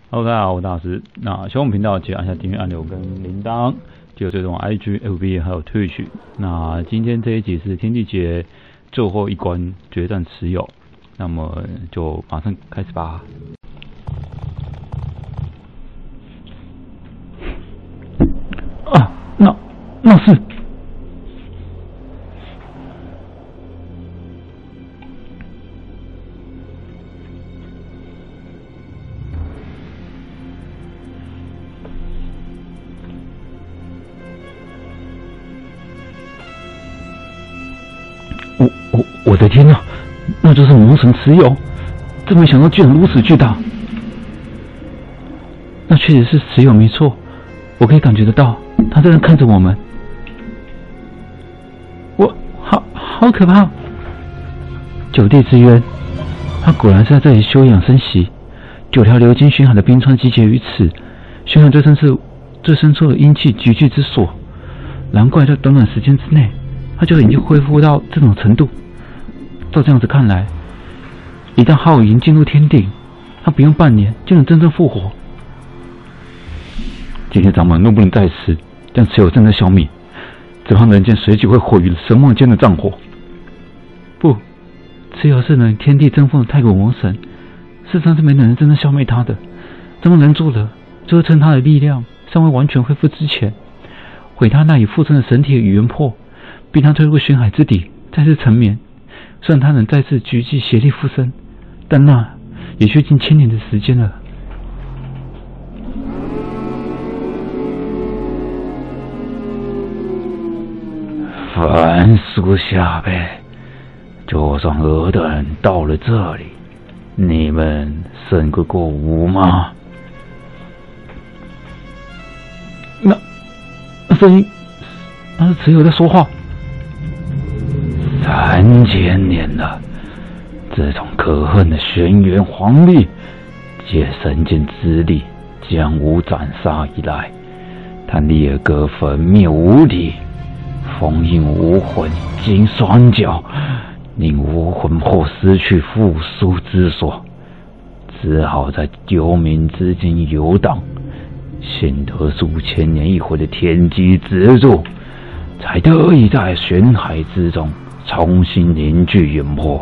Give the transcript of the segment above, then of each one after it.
Hello， 大家好，我是大师。那喜欢我们频道，记得按下订阅按钮跟铃铛，记得追踪 IG、FB 还有 Twitch。那今天这一集是天地劫最后一关决战持有，那么就马上开始吧。啊，那是。我的天哪，那就是魔神持有，真没想到居然如此巨大。那确实是持有没错，我可以感觉得到，他在那看着我们。好可怕！九地之渊，他果然是在这里休养生息。9条流经巡海的冰川集结于此，巡海最深处的阴气集聚之所。难怪在短短时间之内，他就已经恢复到这种程度。照这样子看来，一旦浩银进入天顶，他不用半年就能真正复活。今天咱们若不能在此将持有真的消灭，只怕人间随即会毁于神魔间的战火。不，持有是能天地争锋的太古魔神，世上是没人真正消灭他的。咱们能做的，就是趁他的力量尚未完全恢复之前，毁他那已附身的神体的语言魄，逼他退入巡海之底，再次沉眠。虽然他能再次聚集协力附身，但那也需近1000年的时间了。凡属下辈，就算尔等到了这里，你们胜得过我吗？那声音，那是持有在说话。3000年了，自从可恨的轩辕皇帝借神剑之力将吾斩杀以来，他裂割粉灭吾体，封印吾魂经双脚，令吾魂魄失去复苏之所，只好在幽冥之境游荡，幸得数千年一回的天机之助，才得以在玄海之中重新凝聚眼魄。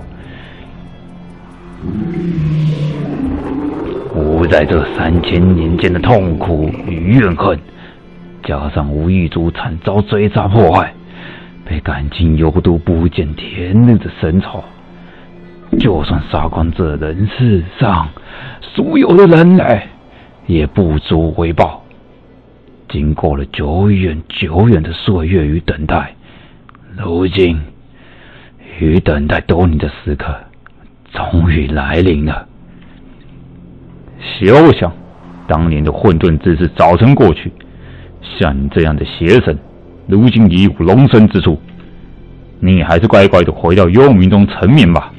吾在这3000年间的痛苦与怨恨，加上无意族惨遭追杀迫害，被赶尽有度不见天日的深仇，就算杀光这人世上所有的人类，也不足为报。经过了久远的岁月与等待，如今与等待多年的时刻终于来临了。休想当年的混沌之事早成过去，像你这样的邪神，如今已无容身之处，你还是乖乖的回到幽冥中沉眠吧。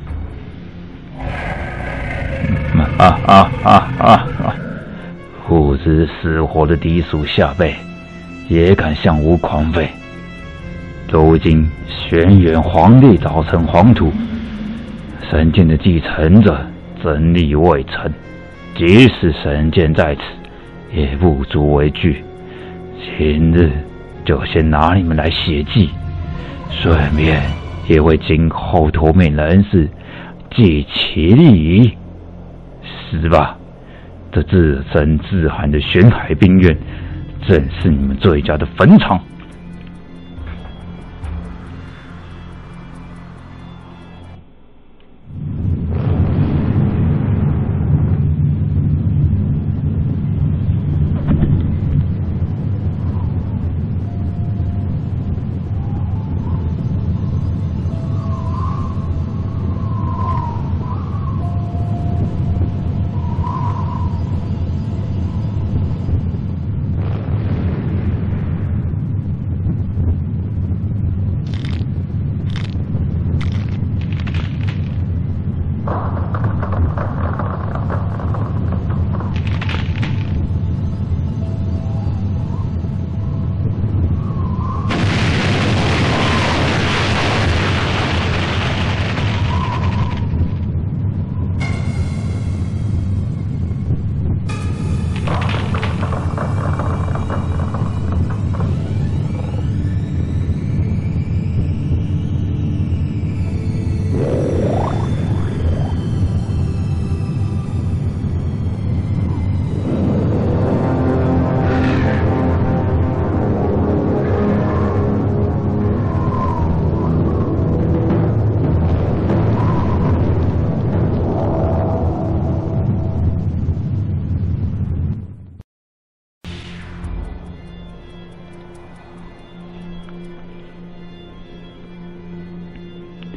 不知死活的低俗下辈，也敢向吾狂吠。如今轩辕皇帝早成黄土，神剑的继承者真力未成，即使神剑在此，也不足为惧。今日就先拿你们来血祭，顺便也为今后托命人士祭其礼仪。是吧？这自深自寒的玄海冰渊，正是你们最佳的坟场。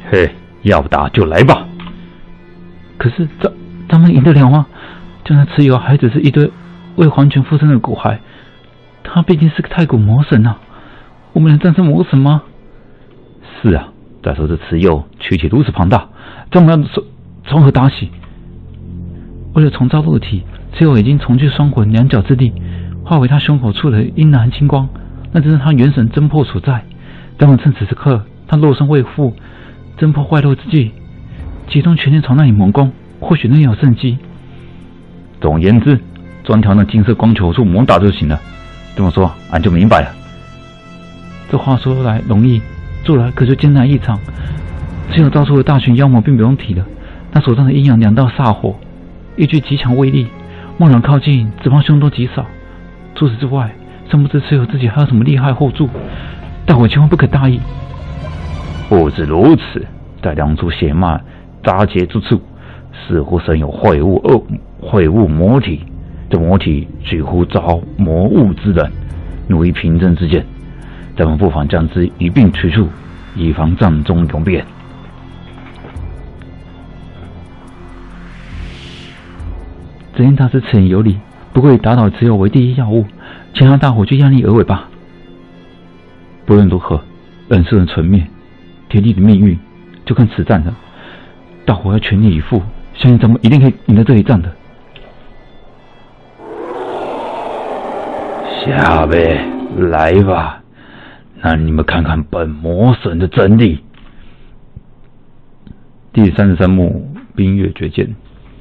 嘿，要打就来吧。 可是咱们赢得了吗？就那蚩尤还只是一堆未完全附身的骨骸，他毕竟是个太古魔神啊！我们能战胜魔神吗？ 是啊，再说这蚩尤躯体如此庞大，咱们要从何打起？ 为了重造肉体，蚩尤已经重聚双魂两角之力，化为他胸口处的阴蓝金光，那正是他元神真魄所在。咱们趁此时刻，他肉身未复，真魄外露之际，集中全力朝那里猛攻，或许能有胜机。 总而言之，专挑那金色光球处猛打就行了。这么说，俺就明白了。 这话说来容易，做来可就艰难异常。蚩尤造出的大群妖魔并不用提了，那手上的阴阳两道煞火，一具极强威力，贸然靠近，只怕凶多吉少。除此之外，尚不知蚩尤自己还有什么厉害后助，大伙千万不可大意。 不止如此，在两处血脉扎结之处，似乎生有秽物魔体。这魔体几乎招魔物之人，奴役平正之见。咱们不妨将之一并取出，以防战中有变。 只因大师此言有理，不过以打倒蚩尤为第一要务，其他大伙就量力而为吧。不论如何，人是人存灭，天地的命运就看此战了。大伙要全力以赴，相信咱们一定可以赢得这一战的。 下辈来吧，让你们看看本魔神的真力。 第33幕冰月绝剑。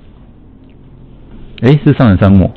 是33幕。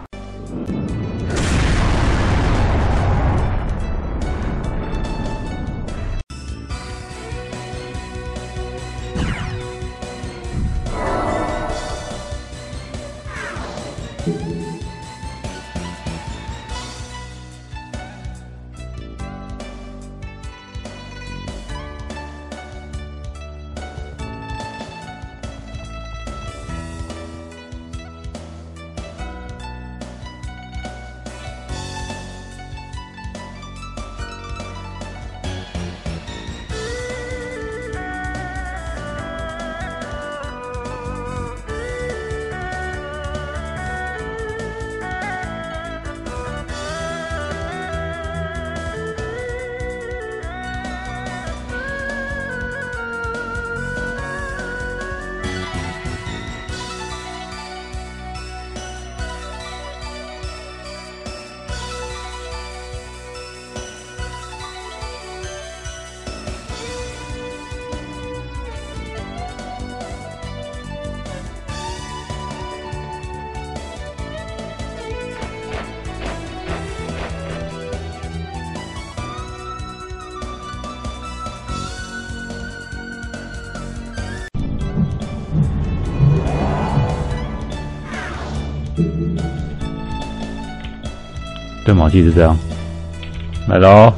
对马记是这样，来喽，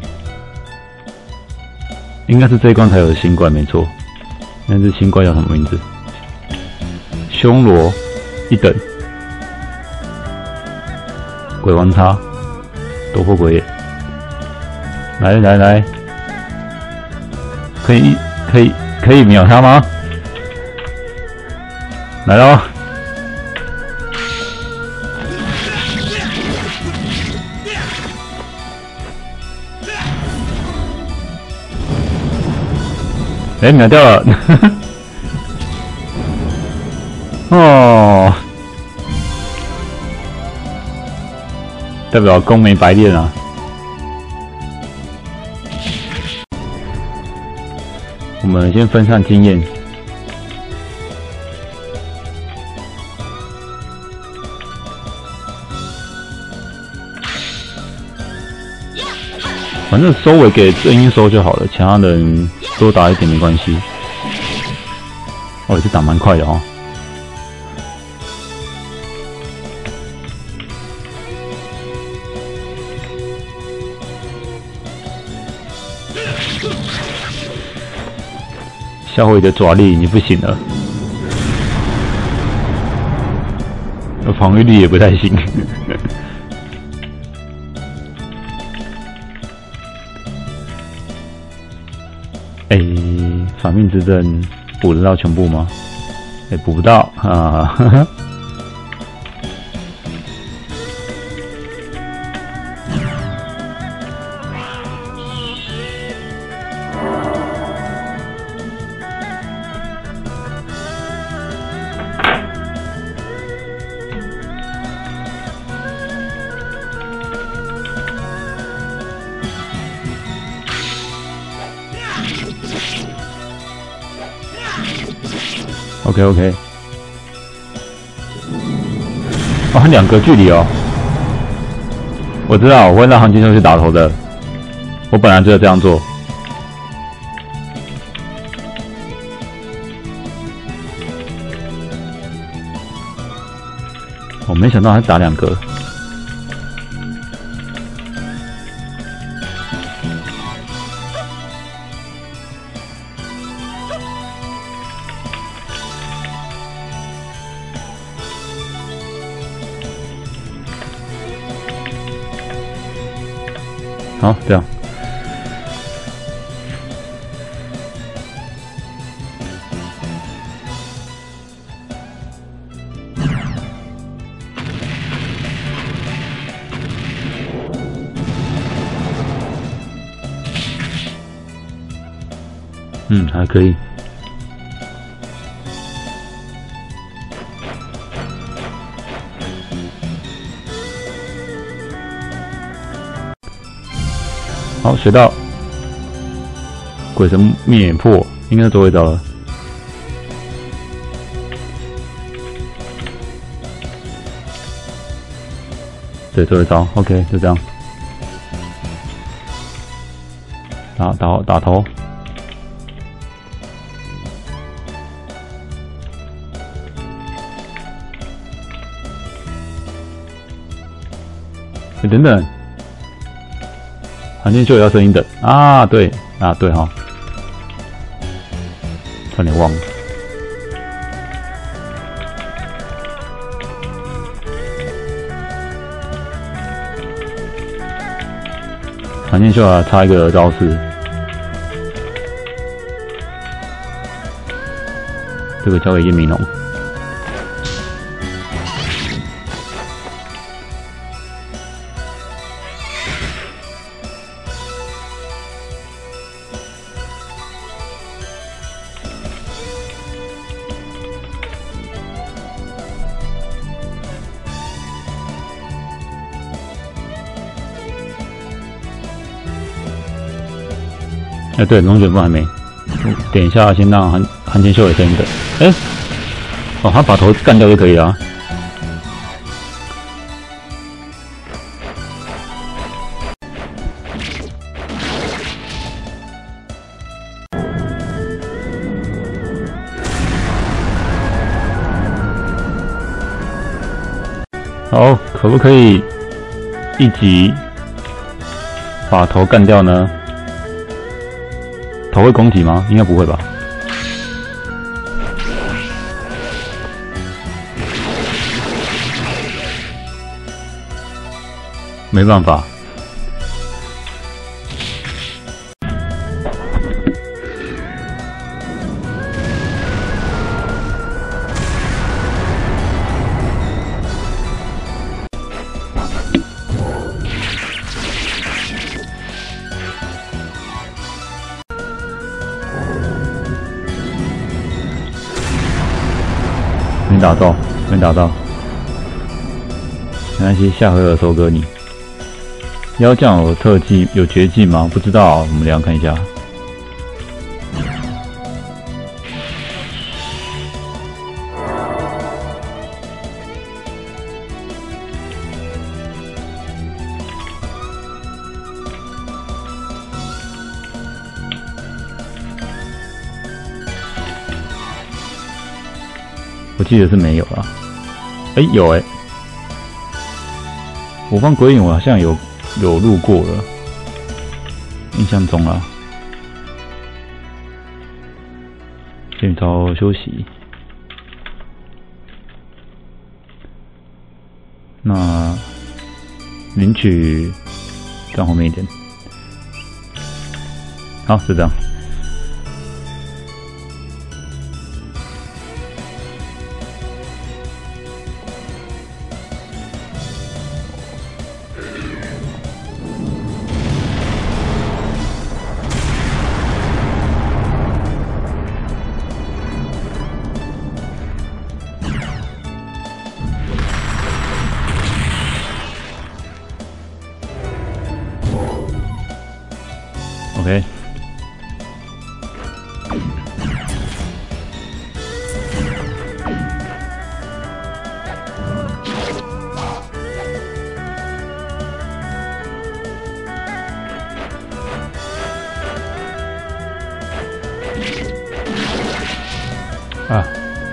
应该是这一关才有的新怪没错。那只新怪叫什么名字？凶罗一等，鬼王叉，斗破鬼眼。来来来，可以秒他吗？来喽！秒掉了！哦，代表功没白练啊！我们先分散经验。反正收尾给正音收就好了，其他人多打一点没关系。哦，这打蛮快的哦。下回的爪力你不行了，防御力也不太行。 反命之刃补得到全部吗？补不到啊！呵呵。OK， 哦，还2个距离哦。我知道我会让黄金兽去打头的，我本来就要这样做。我没想到他打2个。好，这样。还可以。好，学到鬼神灭破，应该是最后一招了。对，最后一招 ，OK， 就这样。打头。等等。寒剑秀也要升1等啊！对哈，差点忘了。寒剑秀啊，差一个招式，这个交给叶明龙。对，龙卷风还没，点一下，先让寒剑秀也升1等。他把头干掉就可以了。好，可不可以一击把头干掉呢？头会攻击吗？应该不会吧。没办法。没打到，没关系，下回合收割你。妖将有特技有绝技吗？不知道，我们俩看一下。我记得是没有啦。有我放鬼影我好像有路过了，印象中啦。先稍休息。那领取站后面一点。好，是这样。 OK。啊，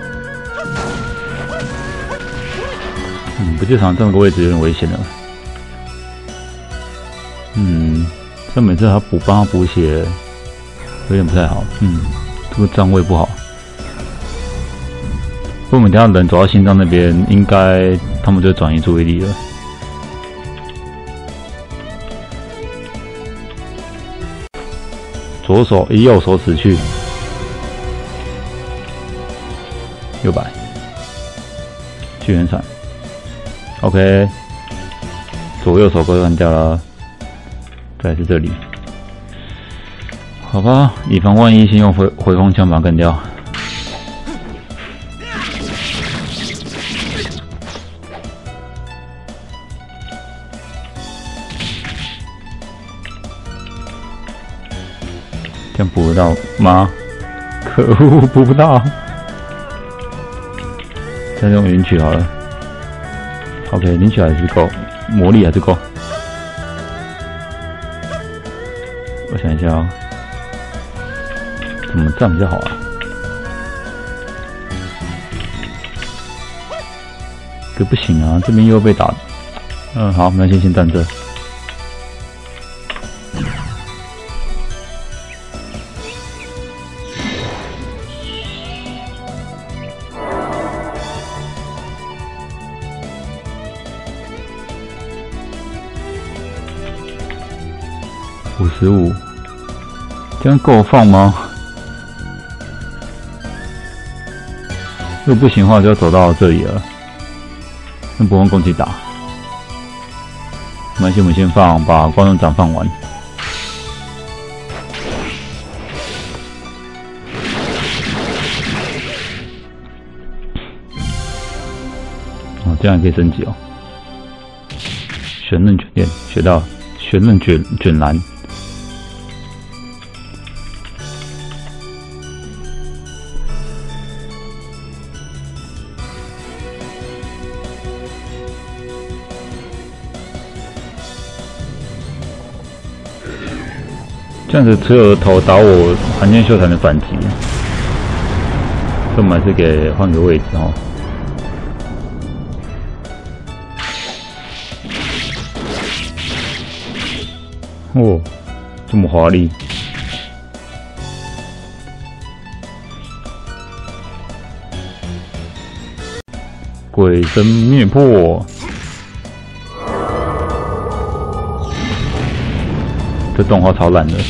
不就场这么个位置有点危险了。这每次帮他补血，有点不太好。这个站位不好。不过我们等下人走到心脏那边，应该他们就转移注意力了。左手以右手指去，右摆，巨人闪。OK， 左右手都干掉了。再是这里，好吧，以防万一，先用回风枪把它干掉。这样补得到吗？可恶，补不到。再用云曲好了。OK， 云曲还是够，魔力还是够。我想一下哦，怎么站比较好啊？这不行啊，这边又被打。好，我们先站这。55，这样够放吗？如果不行的话，就要走到这里了。用不用攻击打？没关系，我们先放，把光荣掌放完。这样也可以升级哦。旋刃卷链学到，旋刃卷篮。这样子持有的头打我，寒剑秀才能反击。这我们还是换个位置哦。哦，这么华丽！鬼神灭破。这动画超烂的，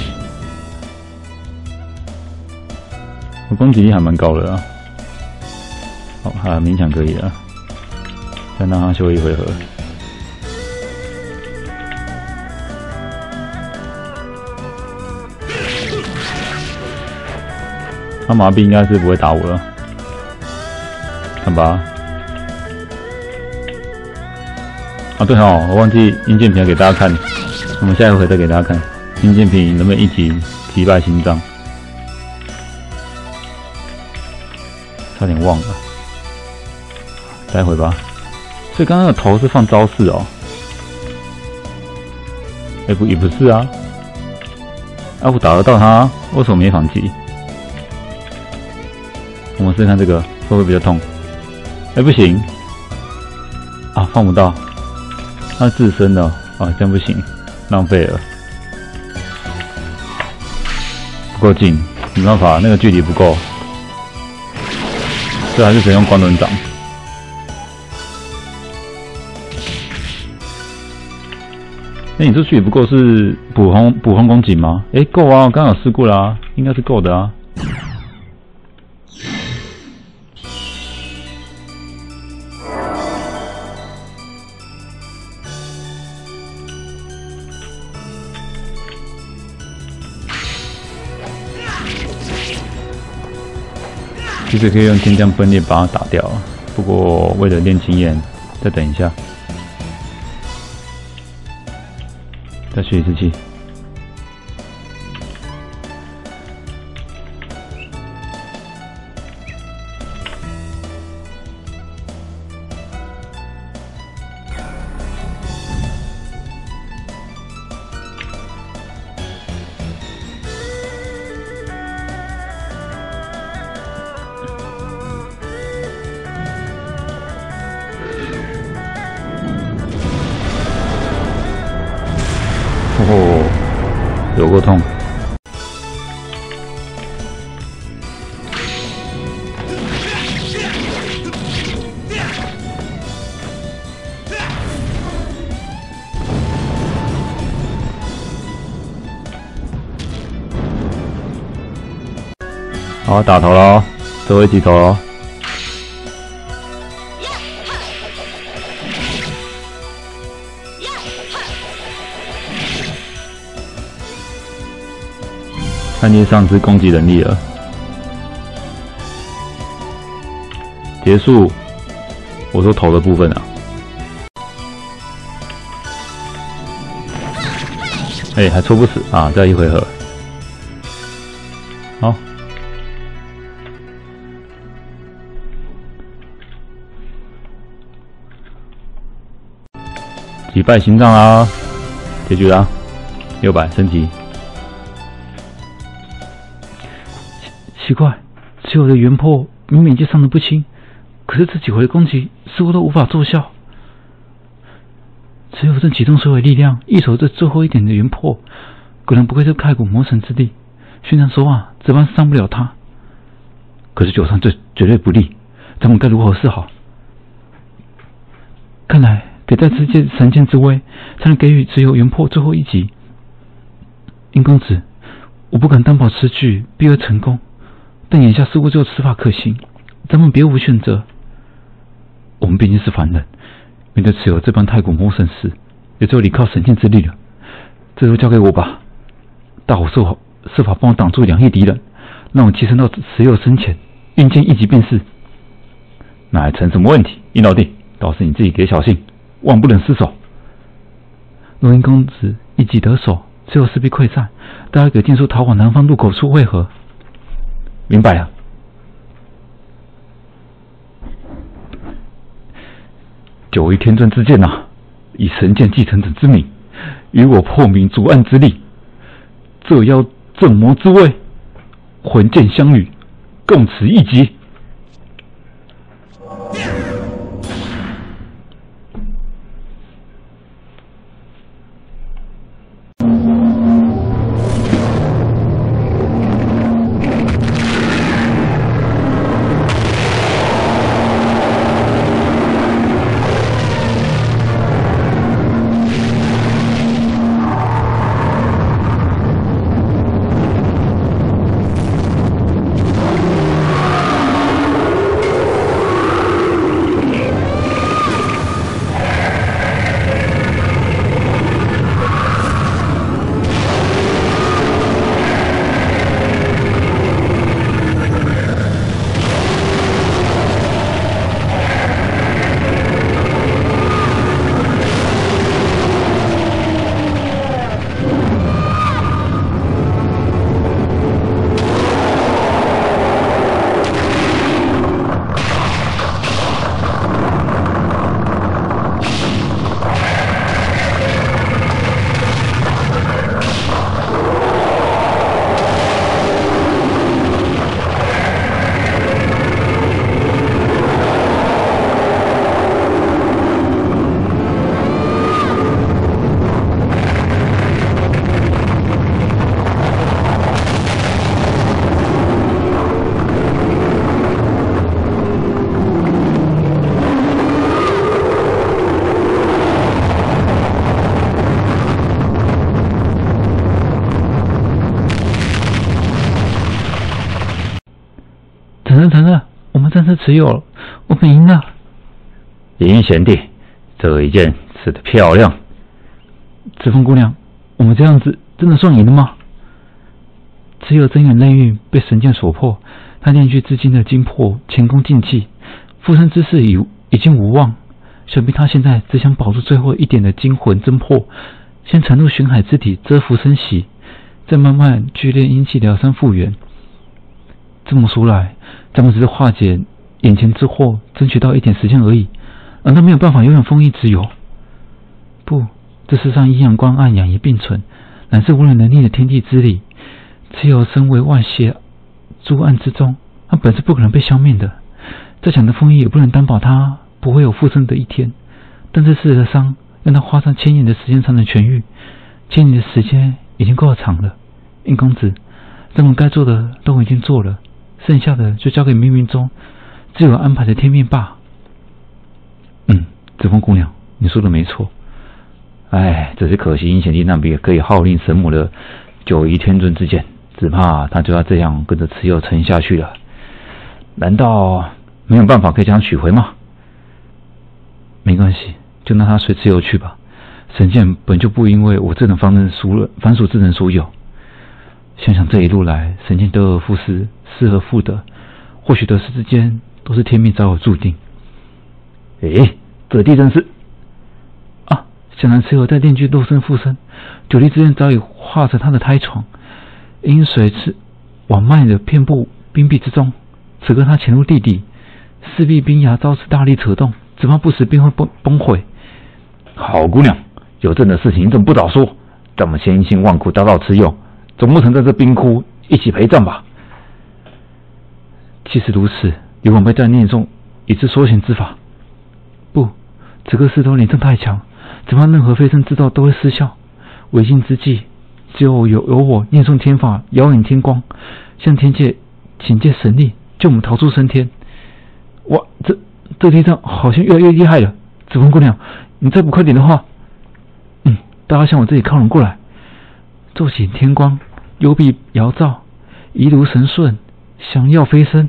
我攻击力还蛮高的啊，好，还勉强可以了，再让他修一回合。他麻痹应该是不会打我了，看吧。啊，对哦，我忘记硬件屏给大家看。我们下一回再给大家看，金剑平能不能一击击败心脏？差点忘了，待会吧。所以刚刚的头是放招式哦。也不是啊。我打得到他，为什么没反击？我们试试看这个会不会比较痛？不行。啊，放不到。他自身的啊，这样不行。浪费了，不够近，没办法，那个距离不够，所以还是只能用光轮掌。你这距离不够是补红攻击吗？够啊，我刚刚有试过啦，应该是够的啊。其实可以用天降分裂把它打掉，不过为了练经验，再等一下，再学一次气。 哦，有够痛。好，打头喽，最后一击头喽。看见丧失攻击能力了，结束。我说头的部分啊，还戳不死啊！再一回合，好，击败心脏啦，结局啦，600升级。 奇怪，持有的元魄明明就伤得不轻，可是这几回的攻击似乎都无法奏效。持有正启动所有力量，一手这最后一点的元魄，果然不愧是开古魔神之力。虽然说啊，这般伤不了他，可是九上这绝对不利，咱们该如何是好？看来得再次借神剑之威，才能给予持有元魄最后一击。殷公子，我不敢担保此举必会成功。但眼下似乎只有此法可行，咱们别无选择。我们毕竟是凡人，面对持有这般太古魔神时，也只有依靠神剑之力了。这就交给我吧，大伙设法帮我挡住2翼敌人，让我提升到持有身前，运剑一击便是。 那还成什么问题？殷老弟，倒是你自己给小心，万不能失手。 若殷公子一击得手，持有势必溃散，大家给尽速逃往南方入口处汇合。 明白了。久违天尊之剑啊，以神剑继承者之名，与我破明逐暗之力，这妖正魔之位，魂剑相与，共此一击。 承认，我们暂时持有了，我们赢了。 银贤弟，这一剑刺得漂亮。 紫凤姑娘，我们这样子真的算赢了吗？持有真元内域被神剑所破，他炼去至今的精魄前功尽弃，复生之势已经无望。想必他现在只想保住最后一点的精魂真魄，先沉入玄海之体蛰伏生息，再慢慢剧烈阴气疗伤复原。这么说来，咱们只是化解眼前之祸，争取到一点时间而已，难道没有办法永远丰衣自由？不，这世上阴阳光暗，阳也并存，乃是无人能力的天地之理。持有身为万邪诸暗之中，他本是不可能被消灭的。再强的丰衣也不能担保他不会有复生的一天。但这次的伤让他花上千年的时间才能痊愈， 牵你的时间已经够长了，殷公子，咱们该做的都已经做了，剩下的就交给冥冥中自有安排的天命罢。紫风姑娘，你说的没错。只是可惜阴险地那边可以号令神母的九夷天尊之剑，只怕他就要这样跟着蚩尤沉下去了。难道没有办法可以将他取回吗？没关系，就让他随蚩尤去吧。神剑本就不因为我这等凡俗之人所有。想想这一路来，神剑得而复失，失而复得，或许得失之间都是天命早有注定。这地真是啊！想来蚩尤在炼具肉身附身，九黎之刃早已化成他的胎床，阴水是往漫的遍布冰壁之中。此刻他潜入地底，势必冰崖遭此大力扯动，只怕不时便会崩毁。 好姑娘，有这样的事情你怎么不早说？咱们千辛万苦打倒蚩尤，总不成在这冰窟一起陪葬吧？ 即使如此，也枉费在念中以致缩减之法。不，此刻势头连胜太强，只怕任何飞升之道都会失效。为今之计，只有我念诵天法，遥引天光，向天界请借神力，救我们逃出升天。哇，这地藏好像越来越厉害了。紫风姑娘，你再不快点的话，大家向我这里靠拢过来。骤显天光，幽闭遥照，一如神顺，降耀飞升。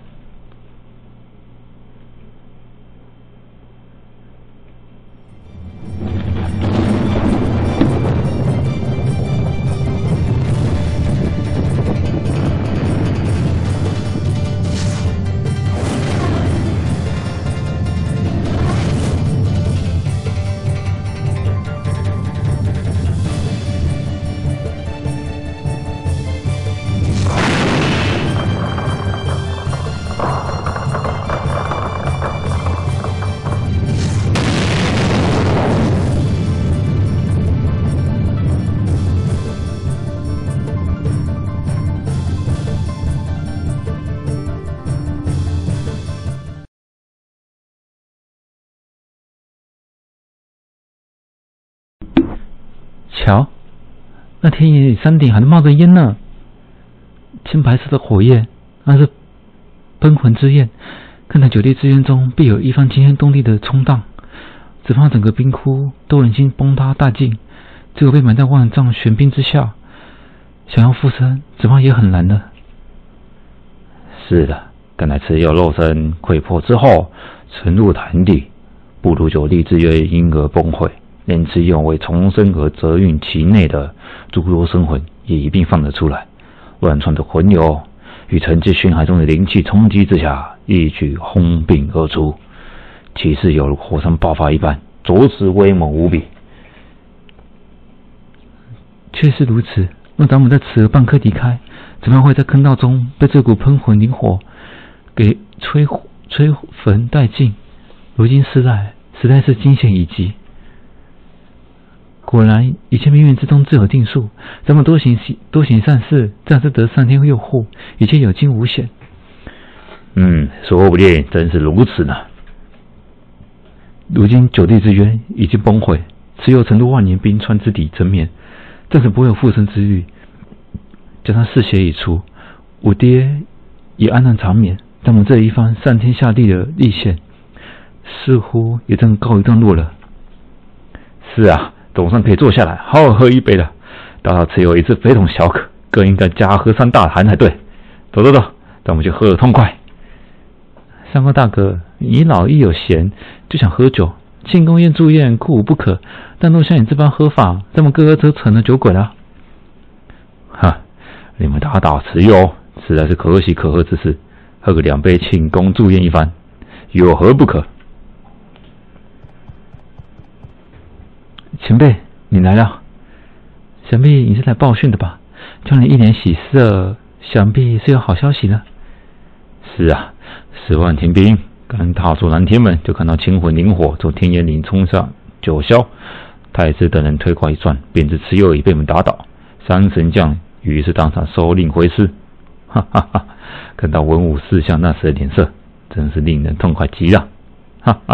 瞧，那天野里山顶还冒着烟呢，青白色的火焰，那是喷魂之焰。看在九地之渊中必有一番惊天动地的冲荡，只怕整个冰窟都已经崩塌殆尽，只有被埋在万丈悬冰之下，想要复生，只怕也很难了。 是的，看来蚩尤肉身溃破之后沉入潭底，不如九地之渊因而崩毁。连蚩尤为重生而责运其内的诸多生魂也一并放了出来，乱窜的魂流与沉寂熏海中的灵气冲击之下，一举轰并而出，气势犹如火山爆发一般，着实威猛无比。 确实如此，若咱们在此半刻离开，怎么会在坑道中被这股喷魂灵火给吹焚殆尽？如今思来，实在是惊险已极。果然，一切命运之中自有定数。咱们多行善事，这样是得上天佑护，一切有惊无险。 说不定真是如此呢。 如今九地之渊已经崩毁，蚩尤沉入万年冰川之底沉眠，暂时不会有复生之虑。将他嗜血已除，我爹也安然长眠。咱们这一番上天下地的历险，似乎也正告一段落了。 是啊，总算可以坐下来好好喝一杯了。打倒蚩尤一次非同小可，更应该加喝3大坛才对。走，让我们去喝得痛快。 三哥大哥，你老一有闲就想喝酒，庆功宴祝宴酷无不可，但若像你这般喝法，咱们哥哥则成了酒鬼了。 你们打倒蚩尤实在是可喜可贺之事，喝个2杯庆功祝宴一番，有何不可？ 前辈，你来了，想必你是来报讯的吧？叫你一脸喜色，想必是有好消息了。 是啊，10万天兵刚踏出南天门，就看到青魂灵火从天岩岭冲上九霄。太师等人推快一转，便知蚩尤已被我们打倒。三神将于是当场收令回师。看到文武四相那时的脸色，真是令人痛快极了。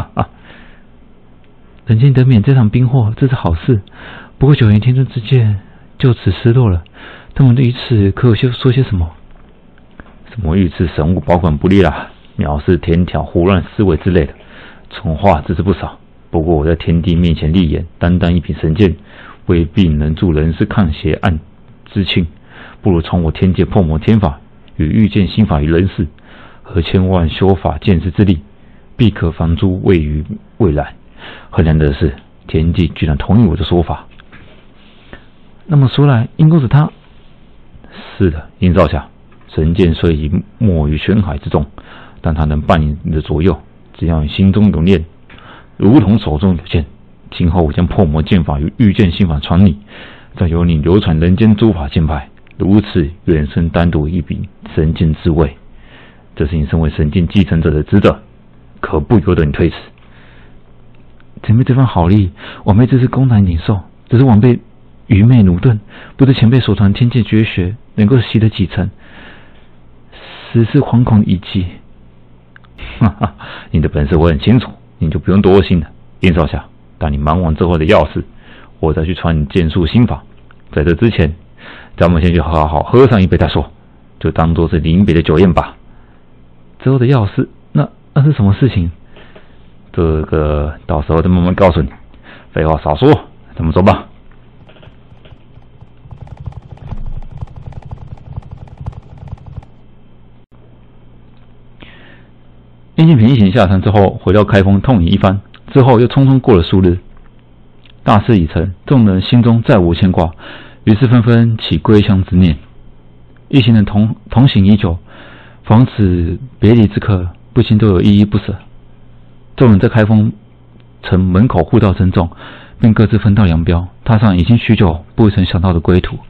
人间得免这场兵祸，这是好事。不过九元天尊之剑就此失落了。他们对于此可有说些什么？ 什么御赐神物保管不力啦，藐视天条，胡乱思维之类的，蠢话只是不少。不过我在天帝面前立言，单单一柄神剑未必能助人世抗邪暗之情，不如从我天界破魔天法，与御剑心法于人世，和千万修法见识之力，必可防诸未于未来。很难得的是，天帝居然同意我的说法。 那么说来，殷公子他…… 是的，殷少侠，神剑虽已没于玄海之中，但它能伴你的左右，只要你心中有念，如同手中有剑。今后我将破魔剑法与御剑心法传你，再由你流传人间诸法剑派，如此远胜单独一柄神剑之位。这是你身为神剑继承者的职责，可不由得你推辞。 前辈这番好意，晚辈这是公然领受，只是晚辈愚昧驽钝，不知前辈所传天界绝学能够习得几成，实是惶恐已极。 哈哈，你的本事我很清楚，你就不用多心了。殷少侠，当你忙完之后的要事，我再去传你剑术心法。在这之前，咱们先去好好喝上一杯再说，就当作是临别的酒宴吧。 之后的要事，那是什么事情？ 这个到时候再慢慢告诉你。废话少说，咱们走吧。 殷建平一行下山之后，回到开封痛饮一番，之后又匆匆过了数日。大事已成，众人心中再无牵挂，于是纷纷起归乡之念。一行人同行已久，防止别离之刻，不禁都有依依不舍。众人在开封城门口互道珍重，并各自分道扬镳，踏上已经许久不曾想到的归途。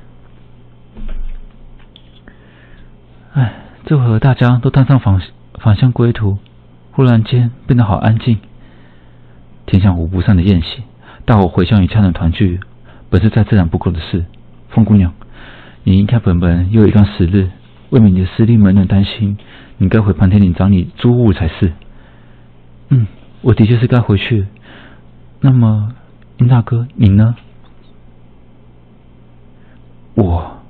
这会儿大家都踏上返乡归途，忽然间变得好安静。天下无不散的宴席，大伙回乡与家人团聚，本是再自然不过的事。凤姑娘，你应该本又有一段时日，未免你的师弟们人担心，你该回盘天岭找你诸物才是。我的确是该回去。那么，殷大哥，你呢？我，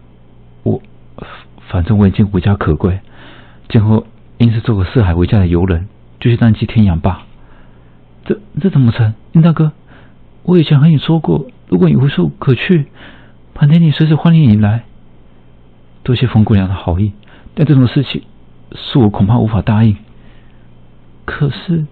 反正我已经无家可归，今后应是做个涉海为家的游人，就去浪迹天涯吧。这怎么成？殷大哥，我以前和你说过，如果你无处可去，盘天岭随时欢迎你来。多谢冯姑娘的好意，但这种事情，恕我恐怕无法答应。可是，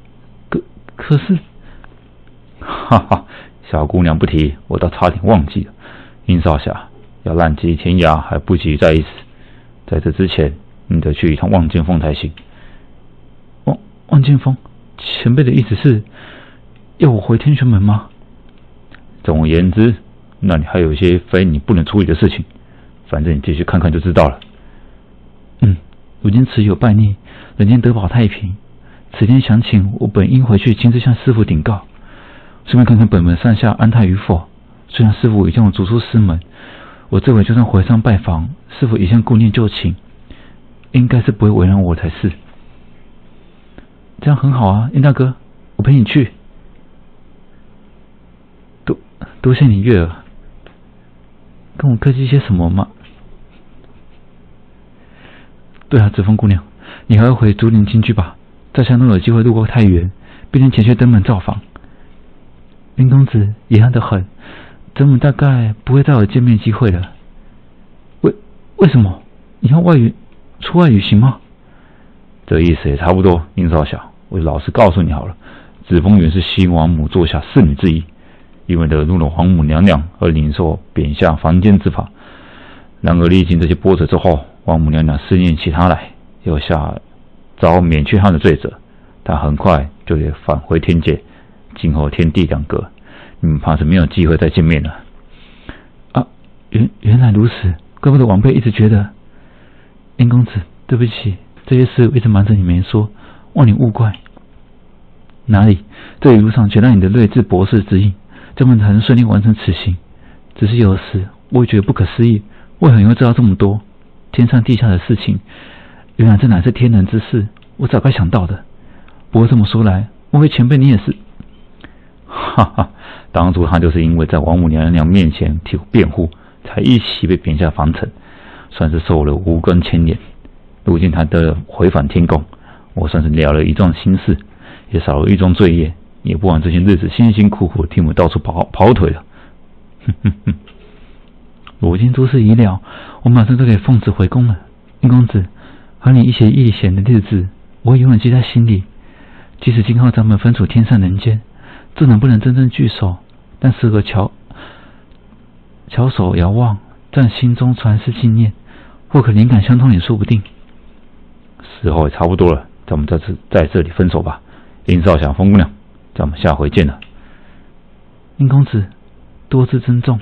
哈哈，小姑娘不提，我倒差点忘记了。殷少侠，要浪迹天涯还不急于在一时，在这之前，你得去一趟望剑峰才行。 望剑峰，前辈的意思是要我回天玄门吗？ 总而言之，那里还有一些非你不能处理的事情，反正你继续看看就知道了。 如今此有败逆，人间得保太平。此天详情，我本应回去亲自向师父禀告，顺便看看本门上下安泰与否。虽然师父已将我逐出师门，我这回就算回上拜访，师父也向顾念旧情，应该是不会为难我才是。这样很好啊，殷大哥，我陪你去。多谢你月儿，跟我客气些什么嘛？对啊，紫风姑娘，你还要回竹林亲居吧？在下若有机会路过太原，必定前去登门造访。殷公子遗憾得很，咱们大概不会再有见面机会了。为什么？你要出外旅行吗？ 这意思也差不多。殷少侠，我老实告诉你好了，紫风原是西王母座下侍女之一，因为惹怒了皇母娘娘而领受贬下凡间之法。然而历经这些波折之后，王母娘娘思念起他来，又下遭免去他的罪责，他很快就得返回天界，今后天地两隔，你们怕是没有机会再见面了。 原来如此，怪不得晚辈一直觉得。殷公子，对不起，这些事我一直瞒着你没说，望你勿怪。哪里，这一路上全赖你的睿智博士指引，咱们才能顺利完成此行。只是有时我也觉得不可思议，为何你会知道这么多天上地下的事情？原来这乃是天人之事，我早该想到的。不过这么说来，莫非前辈你也是？ 哈哈， 当初他就是因为在王母娘娘面前替我辩护，才一起被贬下凡尘，算是受了无根牵连。如今他得回返天宫，我算是了了一桩心事，也少了一桩罪业，也不枉这些日子辛辛苦苦替我们到处跑腿了。哼哼哼！ 如今诸事已了，我马上就可以奉旨回宫了。殷公子，和你一起一闲的日子，我会永远记在心里。即使今后咱们分处天上人间，这能不能真正聚首，但适合翘首遥望，在心中传世纪念，或可灵感相通也说不定。 时候也差不多了，咱们在这里分手吧。殷少侠、风姑娘，咱们下回见了。 殷公子，多自珍重。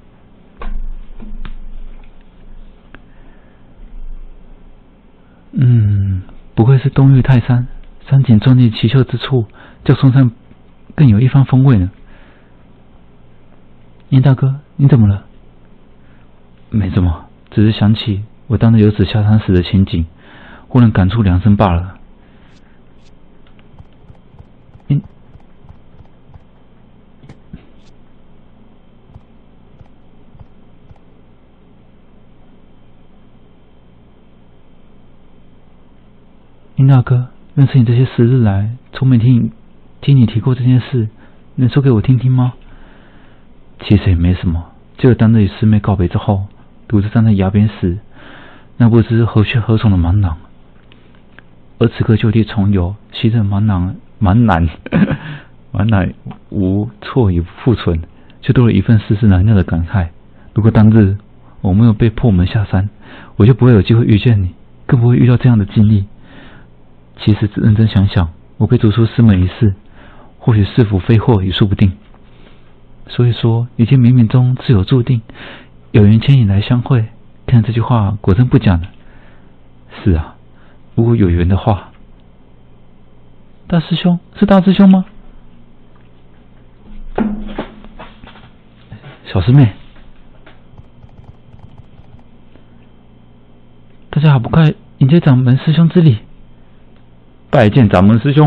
不愧是东岳泰山，山景壮丽奇秀之处，叫嵩山更有一番风味呢。殷大哥，你怎么了？ 没什么， 只是想起我当着游子下山时的情景，忽然感触良深罢了。殷大哥，认识你这些时日来，从没听你提过这件事，能说给我听听吗？ 其实也没什么， 就当着与师妹告别之后，独自站在崖边时，那不知何去何从的茫然。而此刻就地重游，昔日茫然无措与复存，却多了一份世事难料的感慨。如果当日我没有被破门下山，我就不会有机会遇见你，更不会遇到这样的经历。其实认真想想，我被逐出师门一事，或许是福非祸也说不定。所以说，一切冥冥中自有注定，有缘牵引来相会。看这句话果真不假呢。是啊，如果有缘的话。大师兄，是大师兄吗？ 小师妹， 大家好不快迎接掌门师兄之礼。 拜见掌门师兄。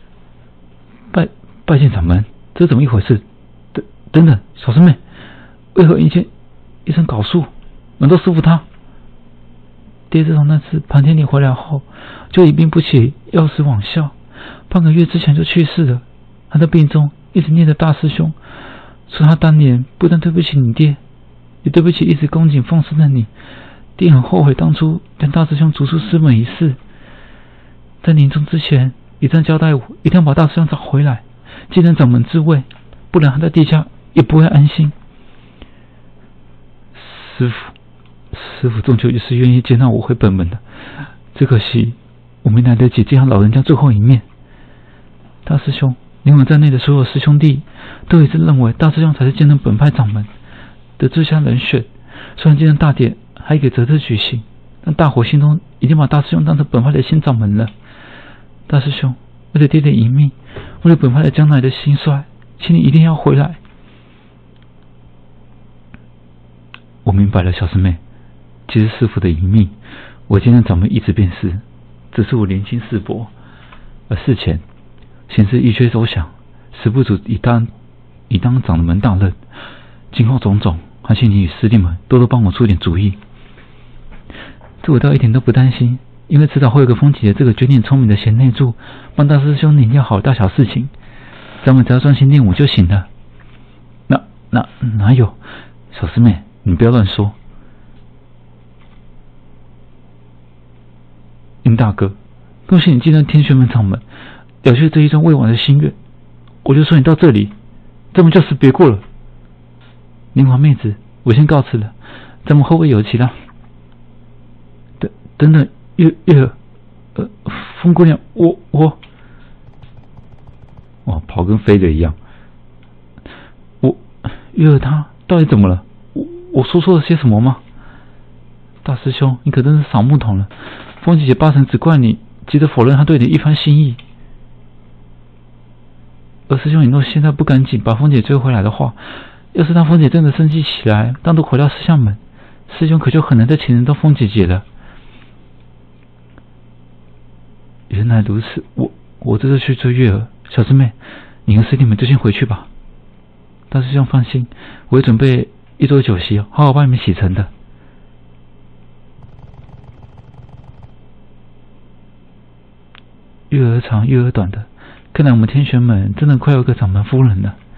拜见掌门，这怎么一回事？等等，小师妹，为何一声搞述？难道师父他爹自从那次盘天岭回来后，就一病不起，药石罔效，半个月之前就去世了。他在病中一直念着大师兄，说他当年不但对不起你爹，也对不起一直恭敬奉侍的你。爹很后悔当初将大师兄逐出师门一事，在临终之前一再交代我，一定要把大师兄找回来，继任掌门之位，不然他在地下也不会安心。师父终究也是愿意接纳我回本门的，只可惜我没来得及见他老人家最后一面。大师兄，连我在内的所有师兄弟都一致认为大师兄才是接任本派掌门的最佳人选。虽然接任大典还给择日举行，但大伙心中已经把大师兄当成本派的新掌门了。大师兄，为了爹的遗命，为了本派的将来的兴衰，请你一定要回来。我明白了，小师妹。其实师父的遗命，我今天掌门一直便是，只是我年轻势薄，而事前先是一缺周详，实不足以当掌门大任。今后种种，还请你与师弟们多多帮我出点主意。这我倒一点都不担心，因为迟早会有个风姐这个绝顶聪明的贤内助，帮大师兄领教好大小事情，咱们只要专心练武就行了。哪有？小师妹，你不要乱说。殷大哥，恭喜你继任天玄门掌门，了却这一桩未完的心愿。我就说你到这里，咱们就此别过了。宁华妹子，我先告辞了，咱们后会有期啦。等等，月儿，风姑娘，我跑跟飞的一样。 月儿她到底怎么了？我说错了些什么吗？大师兄，你可真是扫木桶了。风姐姐八成只怪你急着否认她对你一番心意。而师兄，你若现在不赶紧把风姐追回来的话，要是让风姐真的生气起来，单独回到石像门，师兄可就很难再请人到风姐姐了。原来如此，我这就去追月儿。小师妹，你和师弟们就先回去吧。 大师兄放心，我会准备一桌酒席，好好帮你们洗尘的。月儿长月儿短的，看来我们天玄门真的快有个掌门夫人了。